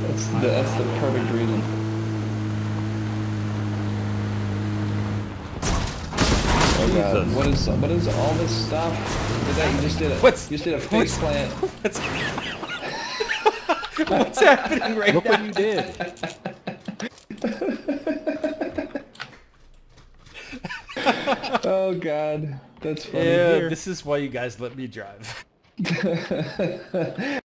That's the perfect reason. Oh god, Jesus. what is all this stuff? You just did a face plant. What's happening right Look now? what you did. Oh god, that's funny. Yeah, this is why you guys let me drive.